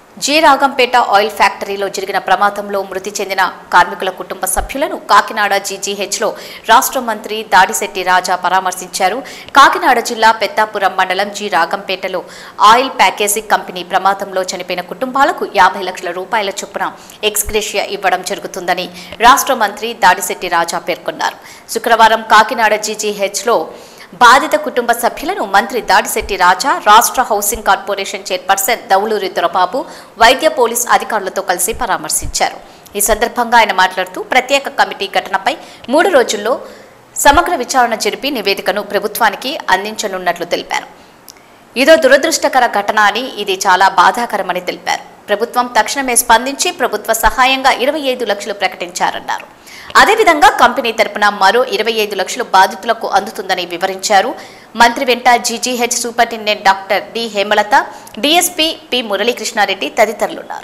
G Ragampeta oil ఫ్యాక్టరీలో జరిగిన ప్రమాదంలో మృతి చెందిన కార్మికుల కుటుంబ సభ్యులను కాకినాడ జీజీహెచ్లో రాష్ట్ర మంత్రి దాడిశెట్టి రాజా పరామర్శించారు. కాకినాడ జిల్లా పెద్దాపురం మండలం జి రాగంపేటలో ఆయిల్ ప్యాకేజింగ్ కంపెనీ ప్రమాదంలో చనిపోయిన కుటుంబాలకు 50 లక్షల రూపాయల చొప్పున ఎక్స్గ్రేషియా ఇవ్వడం జరుగుతుందని రాష్ట్ర మంత్రి దాడిశెట్టి రాజా పేర్కొన్నారు. శుక్రవారం కాకినాడ జీజీహెచ్లో బాధిత కుటుంబ సభ్యులను మంత్రి దాడిశెట్టి రాజా, రాష్ట్ర housing corporation chairperson Dowluri Dorababu, వైద్య పోలీస్ అధికారులతో కలిసి పరామర్శించారు. ఈ సందర్భంగా ఆయన మాట్లాడుతూ ప్రత్యేక కమిటీ ఘటనపై 3 రోజుల్లో సమగ్ర విచారణ జరిపి నివేదికను ప్రభుత్వానికి అందించనున్నట్లు తెలిపారు. ఇదో దురదృష్టకర ఘటన అని, ఇది చాలా బాధాకరమని తెలిపారు. ప్రభుత్వం తక్షణమే స్పందించి ప్రభుత్వ సహాయంగా 25 లక్షలు ప్రకటించారన్నారు. అదేవిధంగా కంపెనీ తరపున మరో 25 లక్షలు బాధితులకు అందుతుందని వివరించారు. మంత్రి వెంట GGH superintendent doctor D Hemalatha, DSP P Muralikrishnareddy తదితరులున్నారు.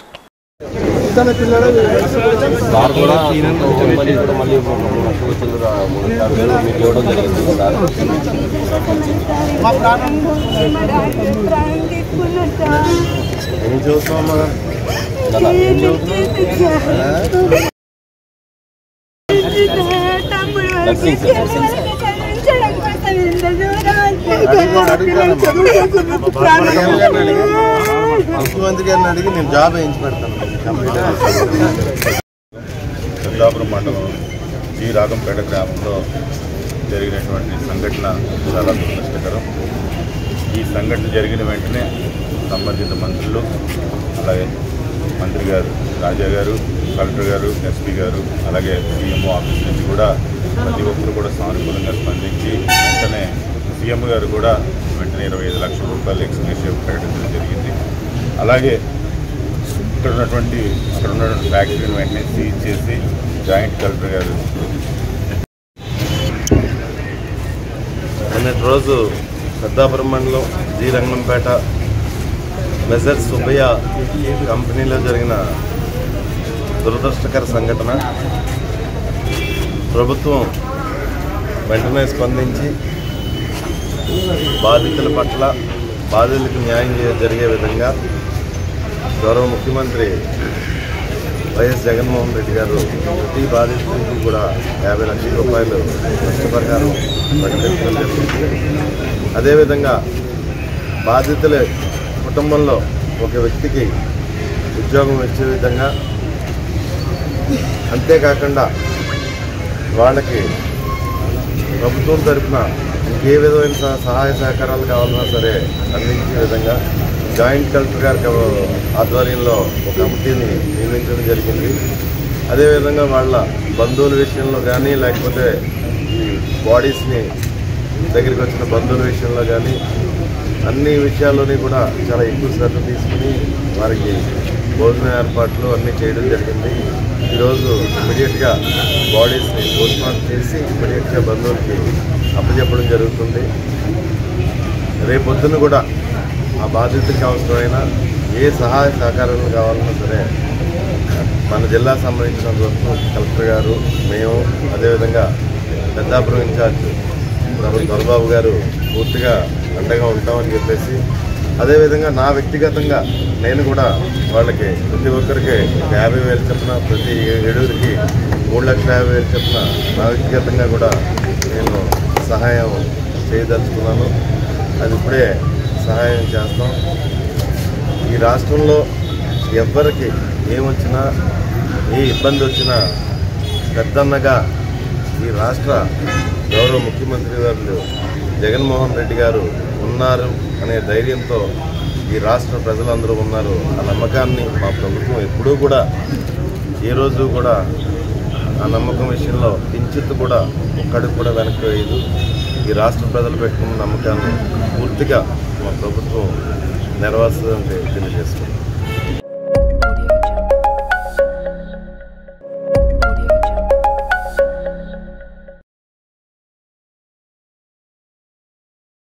ముఖ్యమంత్రి గారిని అడిగి నేను జాబ్ వేయించి పెడతాను. పెద్దాపురం మండలం జి రాగంపేట గ్రామంలో జరిగినటువంటి సంఘటన చాలా దురదృష్టకరం. ఈ సంఘటన జరిగిన వెంటనే సంబంధిత మంత్రులు, అలాగే మంత్రి గారు రాజా గారు, కలెక్టర్ గారు, ఎస్పీ గారు, అలాగే సీఎంఓ ఆఫీస్ నుంచి కూడా ప్రతి ఒక్కరు కూడా సానుకూలంగా స్పందించి వెంటనే సీఎం గారు కూడా వెంటనే 25 లక్షల రూపాయలు ఎక్స్గ్రేషియా ప్రకటించడం జరిగింది. అలాగే అక్కడ ఉన్నటువంటి ఫ్యాక్టరీని వెంటనే సీజ్ చేసి జాయింట్ కలెక్టర్ గారు నిన్నటి రోజు పెద్దాపురం మండలం జి రంగంపేట మెజర్ సుబ్బయ్య కంపెనీలో జరిగిన దురదృష్టకర సంఘటన. ప్రభుత్వం వెంటనే స్పందించి బాధితుల పట్ల బాధితులకు న్యాయం జరిగే విధంగా గౌరవ ముఖ్యమంత్రి వైఎస్ జగన్మోహన్ రెడ్డి గారు ప్రతి బాధితులకు కూడా 50 లక్షల రూపాయలు నష్టపరిహారం ప్రకటించడం జరిగింది. అదేవిధంగా బాధితుల కుటుంబంలో ఒక వ్యక్తికి ఉద్యోగం ఇచ్చే విధంగా, అంతేకాకుండా వాళ్ళకి ప్రభుత్వం తరఫున ఇంకే విధమైన సహాయ సహకారాలు కావాలన్నా సరే అందించే విధంగా జాయింట్ కలెక్టర్ గారి ఆధ్వర్యంలో ఒక కమిటీని నియమించడం జరిగింది. అదేవిధంగా వాళ్ళ బంధువుల విషయంలో కానీ, లేకపోతే ఈ బాడీస్ని దగ్గరికి వచ్చిన బంధువుల విషయంలో కానీ అన్ని విషయాల్లోని కూడా చాలా ఎక్కువ శ్రద్ధ తీసుకుని వారికి భోజన ఏర్పాట్లు అన్నీ చేయడం జరిగింది. ఈరోజు ఇమీడియట్గా బాడీస్ని పోస్ట్మార్టం చేసి ఇమీడియట్గా బంధువులకి అప్పచెప్పడం జరుగుతుంది. రేపొద్దున కూడా ఆ బాధితులకు అవసరమైన ఏ సహాయ సహకారాలు కావాలన్నా సరే మన జిల్లా సంబంధించినంత వరకు కలెక్టర్ గారు, మేము, అదేవిధంగా పెద్దాపురం ఇన్ఛార్జ్ దొరబాబు గారు పూర్తిగా అండగా ఉంటామని చెప్పేసి, అదేవిధంగా నా వ్యక్తిగతంగా నేను కూడా వాళ్ళకి ప్రతి ఒక్కరికి 50,000 చొప్పున, ప్రతి 7కి 3,50,000 చొప్పున నా వ్యక్తిగతంగా కూడా నేను సహాయం చేయదలుచుకున్నాను. అది ఇప్పుడే సహాయం చేస్తాం. ఈ రాష్ట్రంలో ఎవరికి ఏమొచ్చినా, ఏ ఇబ్బంది వచ్చినా పెద్దన్నగా ఈ రాష్ట్ర గౌరవ ముఖ్యమంత్రి గారు జగన్మోహన్ రెడ్డి గారు ఉన్నారు అనే ధైర్యంతో ఈ రాష్ట్ర ప్రజలందరూ ఉన్నారు. ఆ నమ్మకాన్ని మా ప్రభుత్వం ఎప్పుడూ కూడా, ఏ రోజు కూడా ఆ నమ్మకం విషయంలో కించిత్ కూడా ఒక్కడికి కూడా వెనక్కి వేయదు. ఈ రాష్ట్ర ప్రజలు పెట్టుకున్న నమ్మకాన్ని పూర్తిగా మా ప్రభుత్వం నెరవేర్చడానికి తెలియజేస్తుంది.